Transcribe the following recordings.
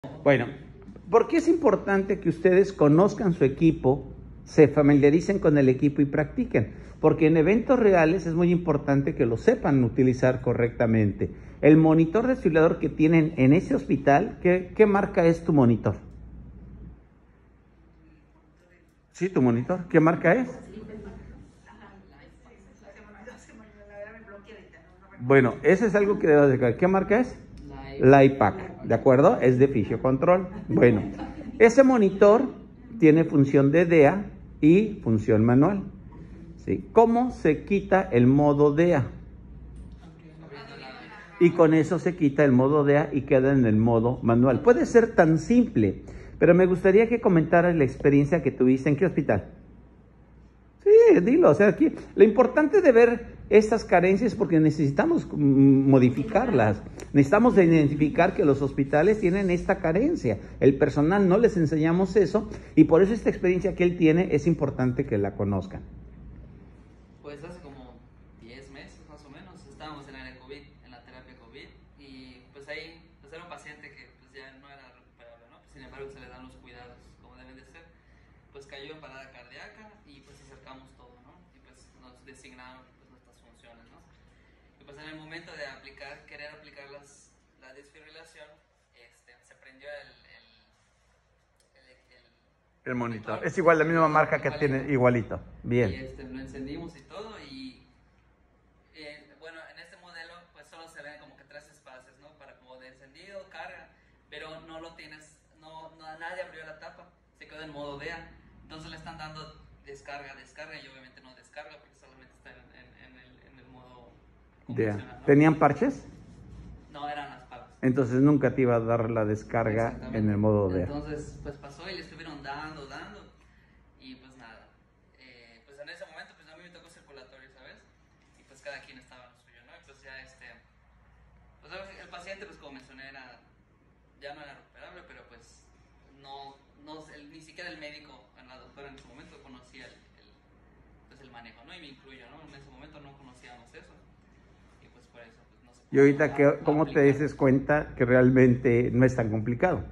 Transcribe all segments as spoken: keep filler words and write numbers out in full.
Bueno, ¿por qué es importante que ustedes conozcan su equipo, se familiaricen con el equipo y practiquen? Porque en eventos reales es muy importante que lo sepan utilizar correctamente. El monitor desfibrilador que tienen en ese hospital, ¿qué, qué marca es tu monitor? Sí, tu monitor. ¿Qué marca es? Bueno, ese es algo que debes de saber. ¿Qué marca es? LifePak, ¿de acuerdo? Es de Physio Control. Bueno, ese monitor tiene función de D E A y función manual. ¿Sí? ¿Cómo se quita el modo D E A? Y con eso se quita el modo D E A y queda en el modo manual. Puede ser tan simple, pero me gustaría que comentaras la experiencia que tuviste. ¿En qué hospital? Sí, dilo. O sea, aquí lo importante de ver estas carencias es porque necesitamos modificarlas. Necesitamos identificar que los hospitales tienen esta carencia. El personal no les enseñamos eso y por eso esta experiencia que él tiene es importante que la conozcan. Pues hace como diez meses más o menos estábamos en el COVID, en la terapia COVID y pues ahí pues era un paciente que pues ya no era recuperable, ¿no? Pues, sin embargo se le dan los cuidados como deben de ser. Pues cayó en parada cardíaca y pues acercamos todo, ¿no? Y pues nos designaron pues nuestras funciones, ¿no? Y pues en el momento de aplicar, querer aplicar las, la desfibrilación, este, se prendió el, el, el, el, el monitor. Es igual, la misma marca que igualito. tiene, igualito. Bien. Y este, lo encendimos y todo y eh, bueno, en este modelo pues solo se ven como que tres espacios, ¿no? Para como de encendido, carga, pero no lo tienes, no, no nadie abrió la tapa, se quedó en modo D E A. Entonces le están dando descarga, descarga y obviamente no descarga porque solamente está en, en, en, el, en el modo D E A. ¿no? ¿Tenían parches? No, eran las palas. Entonces nunca te iba a dar la descarga en el modo D E A. Entonces pues pasó y le estuvieron dando, dando y pues nada. Eh, pues en ese momento pues a mí me tocó circulatorio, ¿sabes? Y pues cada quien estaba en lo suyo, ¿no? Y pues ya este, pues el paciente pues como mencioné era, ya no era recuperable, pero pues no, no el, ni siquiera el médico, la doctora en ese momento conocía el, el, pues el manejo, ¿no? Y me incluyo, ¿no? En ese momento no conocíamos eso y pues por eso pues no se Y ahorita, que, ¿cómo te dices cuenta que realmente no es tan complicado?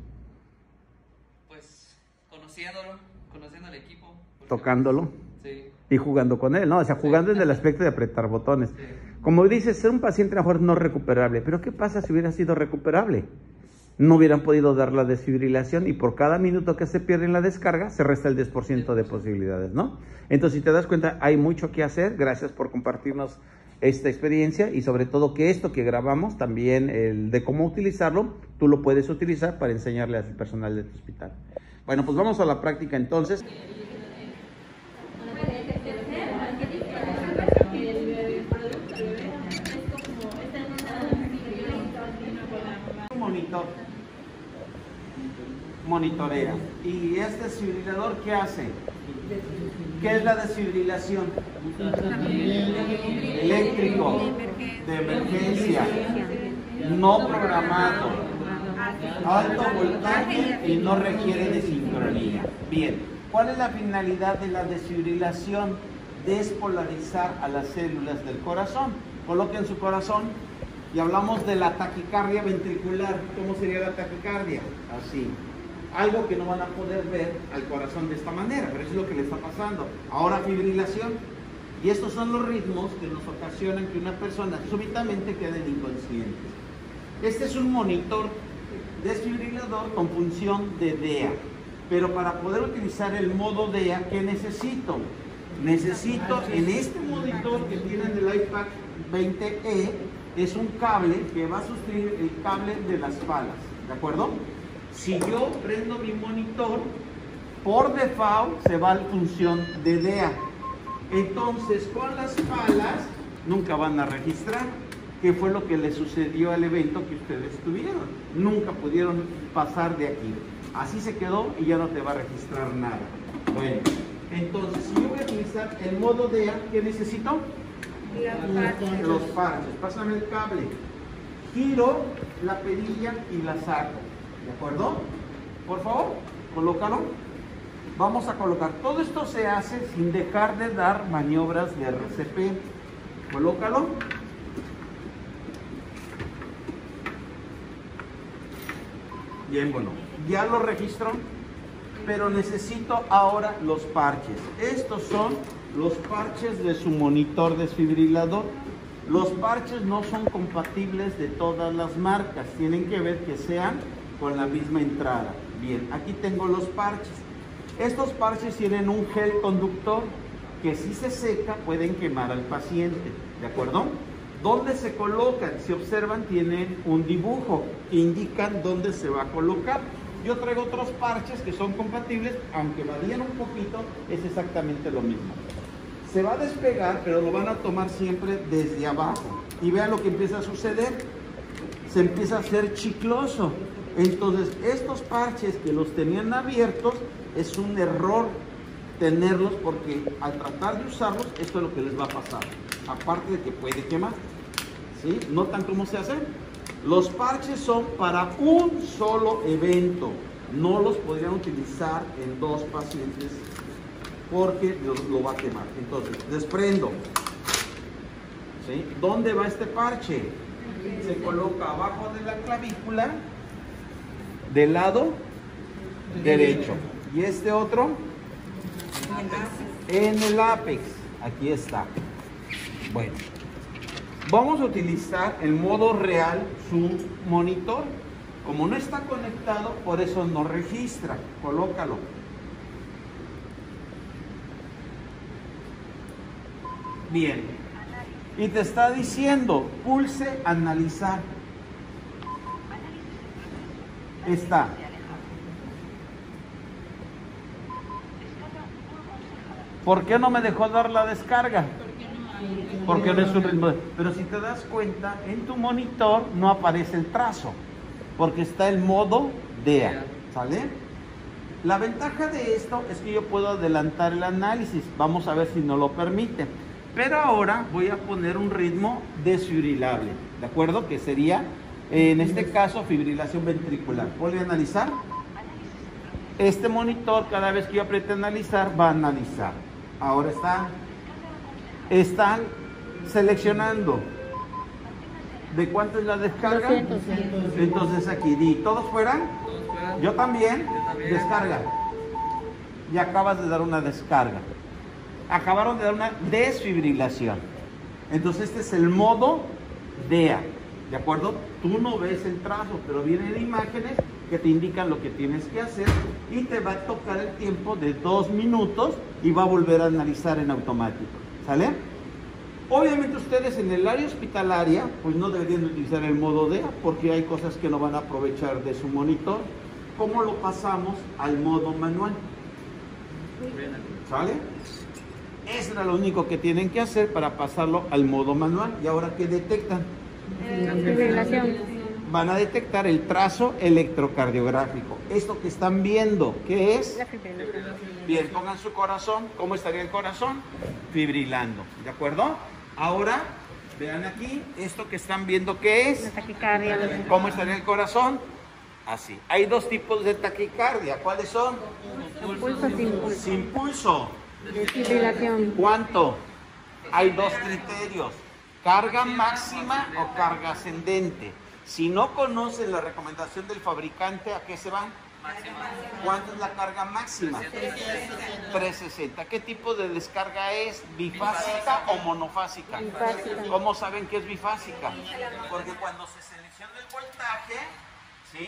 Pues conociéndolo, conociendo el equipo. Tocándolo. Sí. Y jugando con él, ¿no? O sea, jugando sí. En el aspecto de apretar botones. Sí. Como dices, ser un paciente a lo mejor no recuperable, pero ¿qué pasa si hubiera sido recuperable? No hubieran podido dar la desfibrilación y por cada minuto que se pierde en la descarga se resta el diez por ciento de posibilidades, ¿no? Entonces, si te das cuenta, hay mucho que hacer. Gracias por compartirnos esta experiencia y sobre todo que esto que grabamos, también el de cómo utilizarlo, tú lo puedes utilizar para enseñarle al personal de tu hospital. Bueno, pues vamos a la práctica entonces. Monitor. Monitorea. ¿Y este desfibrilador qué hace? ¿Qué es la desfibrilación? Eléctrico, de emergencia, no programado, alto voltaje y no requiere de sincronía. Bien, ¿cuál es la finalidad de la desfibrilación? Despolarizar a las células del corazón. Coloquen su corazón y hablamos de la taquicardia ventricular. ¿Cómo sería la taquicardia? Así. Algo que no van a poder ver al corazón de esta manera, pero eso es lo que le está pasando. Ahora fibrilación. Y estos son los ritmos que nos ocasionan que una persona súbitamente quede inconsciente. Este es un monitor desfibrilador con función de D E A. Pero para poder utilizar el modo D E A, ¿qué necesito? Necesito en este monitor que tienen del LifePak veinte E, es un cable que va a sustituir el cable de las palas, ¿de acuerdo? Si yo prendo mi monitor, por default se va a la función de D E A. Entonces, con las palas nunca van a registrar qué fue lo que le sucedió al evento que ustedes tuvieron. Nunca pudieron pasar de aquí. Así se quedó y ya no te va a registrar nada. Bueno, entonces, si yo voy a utilizar el modo D E A, ¿qué necesito? Los parches. Pásame el cable. Giro la perilla y la saco. ¿De acuerdo? Por favor, colócalo. Vamos a colocar. Todo esto se hace sin dejar de dar maniobras de R C P. Colócalo. Bien, bueno, ya lo registró, pero necesito ahora los parches. Estos son los parches de su monitor desfibrilador. Los parches no son compatibles de todas las marcas, tienen que ver que sean con la misma entrada. Bien, aquí tengo los parches. Estos parches tienen un gel conductor que si se seca pueden quemar al paciente, ¿de acuerdo? ¿Dónde se colocan? Si observan, tienen un dibujo que indican dónde se va a colocar. Yo traigo otros parches que son compatibles, aunque varían un poquito, es exactamente lo mismo. Se va a despegar, pero lo van a tomar siempre desde abajo. Y vean lo que empieza a suceder. Se empieza a hacer chicloso. Entonces, estos parches que los tenían abiertos, es un error tenerlos porque al tratar de usarlos, esto es lo que les va a pasar. Aparte de que puede quemar. ¿Sí? ¿Notan cómo se hace? Los parches son para un solo evento. No los podrían utilizar en dos pacientes porque lo, lo va a quemar. Entonces, desprendo. ¿Sí? ¿Dónde va este parche? Se coloca abajo de la clavícula, del lado derecho. Y este otro en el ápex. Aquí está. Bueno, vamos a utilizar en modo real su monitor. Como no está conectado, por eso no registra. Colócalo. Bien. Y te está diciendo, pulse analizar. Está. ¿Por qué no me dejó dar la descarga? Porque no es un ritmo. Pero si te das cuenta, en tu monitor no aparece el trazo, porque está el modo D E A. ¿Sale? La ventaja de esto es que yo puedo adelantar el análisis. Vamos a ver si no lo permite. Pero ahora voy a poner un ritmo desfibrilable, ¿de acuerdo? Que sería, en este caso, fibrilación ventricular. ¿Vuelve a analizar? Este monitor, cada vez que yo apriete analizar, va a analizar. Ahora está, están seleccionando. ¿De cuánto es la descarga? doscientos. Entonces aquí di, ¿todos fueran? Todos fuera. Yo también. Yo también. Descarga. Y acabas de dar una descarga. Acabaron de dar una desfibrilación. Entonces este es el modo D E A. ¿De acuerdo? Tú no ves el trazo, pero vienen imágenes que te indican lo que tienes que hacer y te va a tocar el tiempo de dos minutos y va a volver a analizar en automático. ¿Sale? Obviamente ustedes en el área hospitalaria pues no deberían utilizar el modo D E A porque hay cosas que no van a aprovechar de su monitor. ¿Cómo lo pasamos al modo manual? ¿Sale? Eso era lo único que tienen que hacer para pasarlo al modo manual. ¿Y ahora qué detectan? Fibrilación. Van a detectar el trazo electrocardiográfico. Esto que están viendo, ¿qué es? La fibrilación. Bien, pongan su corazón. ¿Cómo estaría el corazón? Fibrilando. ¿De acuerdo? Ahora, vean aquí, esto que están viendo, ¿qué La es? taquicardia. ¿Cómo estaría el corazón? Así. Hay dos tipos de taquicardia. ¿Cuáles son? Pulso sin pulso. Sin pulso. Fibrilación. ¿Cuánto? Hay dos criterios. Carga máxima o carga ascendente. Si no conocen la recomendación del fabricante, ¿a qué se van? ¿Cuánto es la carga máxima? trescientos sesenta. ¿Qué tipo de descarga es? ¿Bifásica o monofásica? Bifásica. ¿Cómo saben que es bifásica? Porque cuando se selecciona el voltaje, ¿sí?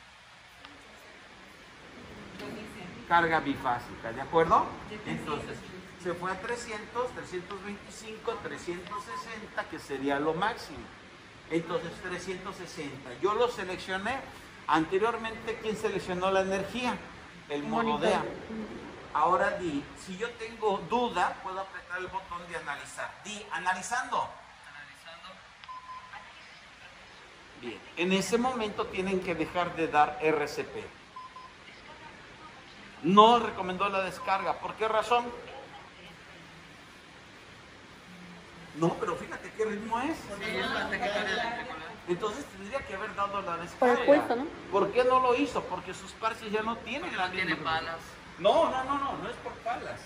Carga bifásica, ¿de acuerdo? Entonces, se fue a trescientos, trescientos veinticinco, trescientos sesenta, que sería lo máximo. Entonces, trescientos sesenta. Yo lo seleccioné. Anteriormente, ¿quién seleccionó la energía? El modo D E A. Ahora di, si yo tengo duda, puedo apretar el botón de analizar. Di, analizando. Analizando. Bien, en ese momento tienen que dejar de dar R C P. No recomendó la descarga. ¿Por qué razón? No, pero fíjate qué ritmo es. Sí, es la taquicardia ventricular. Entonces tendría que haber dado la Por descarga. el pulso, ¿no? ¿Por qué no lo hizo? Porque sus parches ya no tienen Porque la no tiene misma- palas. No, no, no, no, no es por palas.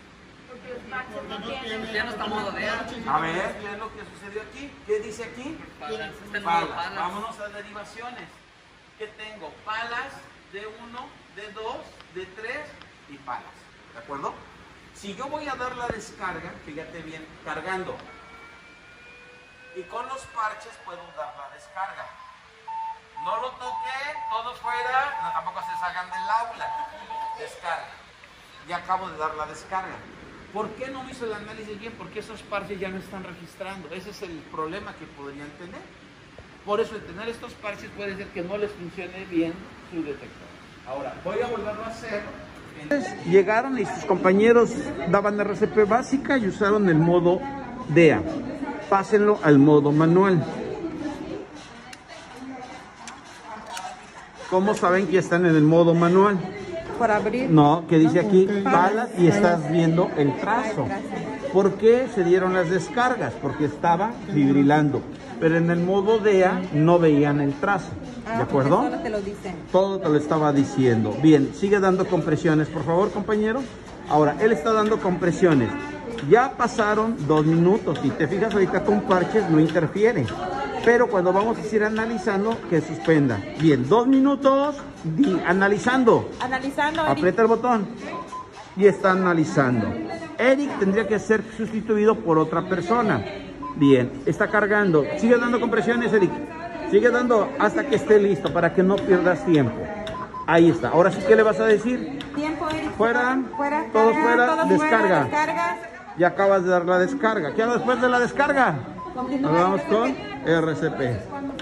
Ya no está modo D E A. A ver, ¿qué es lo que sucedió aquí? ¿Qué dice aquí? Palas. Está en modo Palas. palas. Vámonos a derivaciones. que tengo palas de uno, de dos, de tres y palas. ¿De acuerdo? Si yo voy a dar la descarga, fíjate bien, cargando. Y con los parches puedo dar la descarga. No lo toqué, todo fuera, no, tampoco se salgan del aula. Descarga. Ya acabo de dar la descarga. ¿Por qué no me hizo el análisis bien? Porque esos parches ya no están registrando. Ese es el problema que podrían tener. Por eso, el tener estos parches puede ser que no les funcione bien su detector. Ahora, voy a volverlo a hacer. Llegaron y sus compañeros daban R C P básica y usaron el modo D E A. Pásenlo al modo manual. ¿Cómo saben que están en el modo manual? Por abrir. No, que dice aquí palas y estás viendo el trazo. ¿Por qué se dieron las descargas? Porque estaba fibrilando. Pero en el modo D E A no veían el trazo. ¿De acuerdo? Todo te lo dicen. Todo te lo estaba diciendo. Bien, sigue dando compresiones, por favor, compañero. Ahora, él está dando compresiones. Ya pasaron dos minutos. Si te fijas ahorita con parches no interfiere. Pero cuando vamos a ir analizando, que suspenda. Bien, dos minutos. Di, analizando. Analizando. Aprieta el botón. Y está analizando. Eric tendría que ser sustituido por otra persona. Bien, está cargando. Sigue dando compresiones, Eric. Sigue dando hasta que esté listo para que no pierdas tiempo. Ahí está. Ahora sí, ¿qué le vas a decir? Tiempo, Eric. Fuera. Fuera. Todos Carga, fuera. todos Descarga. fuera, descarga. Ya acabas de dar la descarga. ¿Qué hago después de la descarga? Nos vamos con R C P.